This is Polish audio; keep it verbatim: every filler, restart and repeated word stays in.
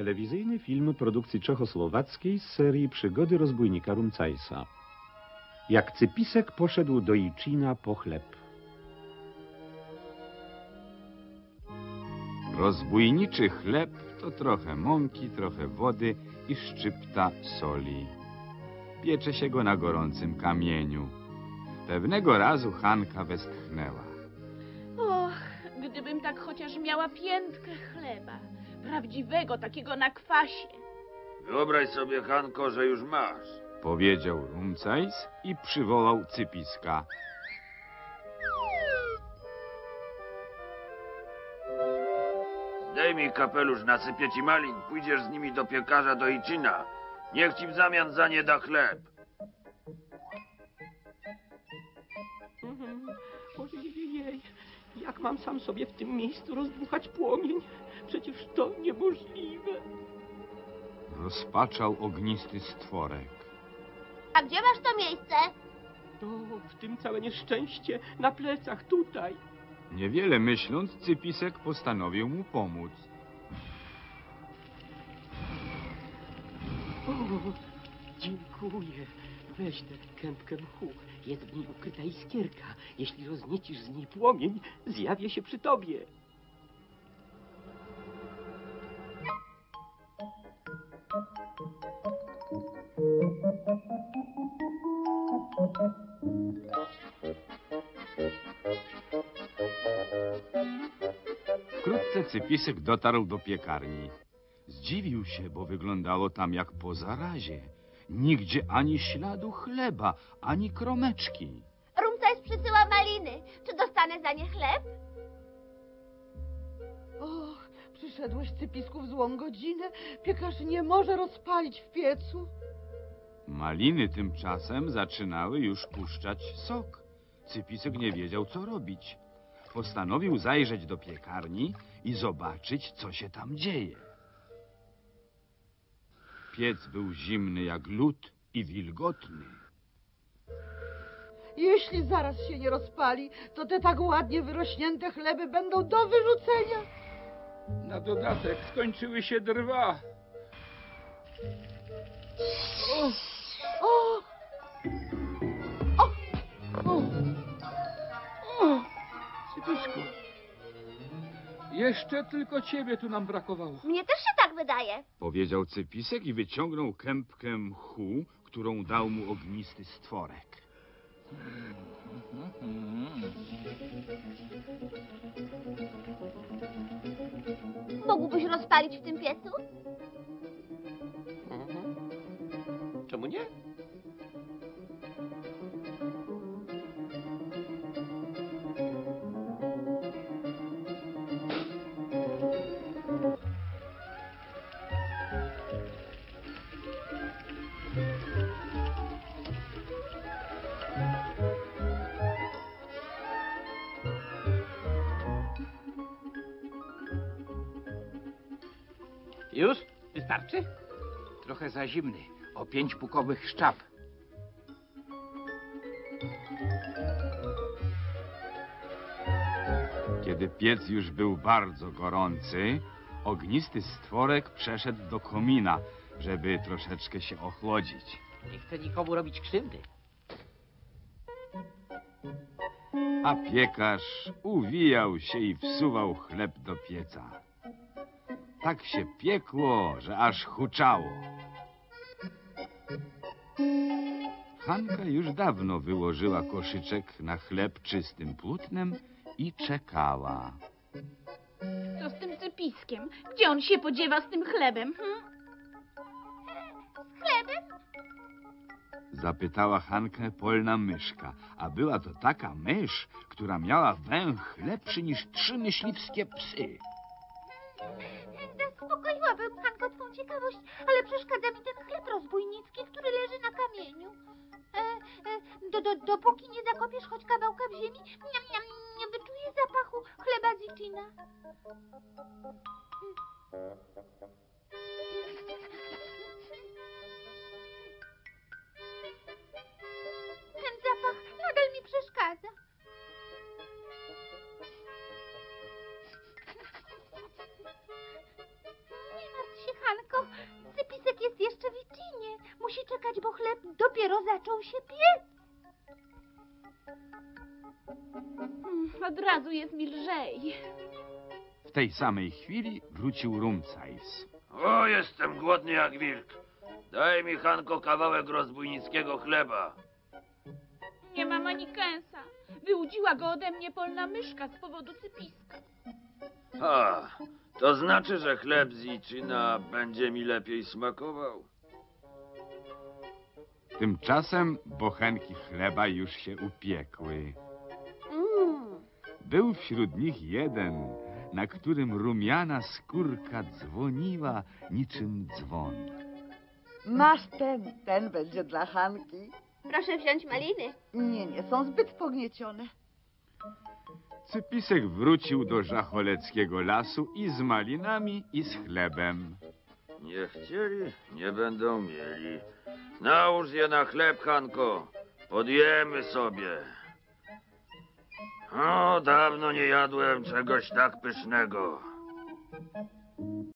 telewizyjny film produkcji czechosłowackiej z serii Przygody rozbójnika Rumcajsa. Jak Cypisek poszedł do Jičína po chleb. Rozbójniczy chleb to trochę mąki, trochę wody i szczypta soli. Piecze się go na gorącym kamieniu. Pewnego razu Hanka westchnęła. Och, gdybym tak chociaż miała piętkę chleba. Prawdziwego, takiego na kwasie. Wyobraź sobie, Hanko, że już masz. Powiedział Rumcajs i przywołał Cypiska. Zdejmij kapelusz, nasypię ci malin, pójdziesz z nimi do piekarza do Jičína. Niech ci w zamian za nie da chleb. Mhm. Ojej, jak mam sam sobie w tym miejscu rozdmuchać płomień? Przecież to niemożliwe. Rozpaczał ognisty stworek. A gdzie masz to miejsce? To w tym całe nieszczęście, na plecach, tutaj. Niewiele myśląc, Cypisek postanowił mu pomóc. O, dziękuję. Weź tę kępkę mchu. Jest w niej ukryta iskierka. Jeśli rozniecisz z niej płomień, zjawię się przy tobie. Wkrótce Cypisek dotarł do piekarni. Zdziwił się, bo wyglądało tam jak po zarazie. Nigdzie ani śladu chleba, ani kromeczki. Rumcajs przysyła maliny. Czy dostanę za nie chleb? Och, przyszedłeś, Cypisku, w złą godzinę. Piekarz nie może rozpalić w piecu. Maliny tymczasem zaczynały już puszczać sok. Cypisek nie wiedział, co robić. Postanowił zajrzeć do piekarni i zobaczyć, co się tam dzieje. Piec był zimny jak lód i wilgotny. Jeśli zaraz się nie rozpali, to te tak ładnie wyrośnięte chleby będą do wyrzucenia. Na dodatek skończyły się drwa. O! O! O! O! O! Cypisku, jeszcze tylko ciebie tu nam brakowało. Mnie też się tak wydaje. Powiedział Cypisek i wyciągnął kępkę mchu, którą dał mu ognisty stworek. Mógłbyś rozpalić w tym piecu? Mhm. Czemu nie? Już? Wystarczy? Trochę za zimny. O pięć pukowych szczap. Kiedy piec już był bardzo gorący, ognisty stworek przeszedł do komina, żeby troszeczkę się ochłodzić. Nie chcę nikomu robić krzywdy. A piekarz uwijał się i wsuwał chleb do pieca. Tak się piekło, że aż huczało. Hanka już dawno wyłożyła koszyczek na chleb czystym płótnem i czekała. Co z tym Cypiskiem? Gdzie on się podziewa z tym chlebem? Hm? Z chlebem? Zapytała Hankę polna myszka, a była to taka mysz, która miała węch lepszy niż trzy myśliwskie psy. Zaspokoiłabym, Hanko, twą ciekawość, ale przeszkadza mi ten chleb rozbójnicki, który leży na kamieniu. E, e, do, do, dopóki nie zakopiesz choć kawałka w ziemi, niam, niam, nie wyczuję zapachu chleba z Jičína. Ten zapach nadal mi przeszkadza. Nie martw się, Hanka. dopiero zaczął się piec. Mm, Od razu jest mi lżej. W tej samej chwili wrócił Rumcajs. O, jestem głodny jak wilk. Daj mi, Hanko, kawałek rozbójnickiego chleba. Nie mam ani kęsa. Wyłudziła go ode mnie polna myszka z powodu cypiska. A, to znaczy, że chleb z Iczyna będzie mi lepiej smakował. Tymczasem bochenki chleba już się upiekły. Mm. Był wśród nich jeden, na którym rumiana skórka dzwoniła niczym dzwon. Masz ten, ten będzie dla Hanki. Proszę wziąć maliny. Nie, nie, są zbyt pogniecione. Cypisek wrócił do żacholeckiego lasu i z malinami, i z chlebem. Nie chcieli, nie będą mieli. Nałóż je na chleb, Hanko. Podjemy sobie. O, dawno nie jadłem czegoś tak pysznego.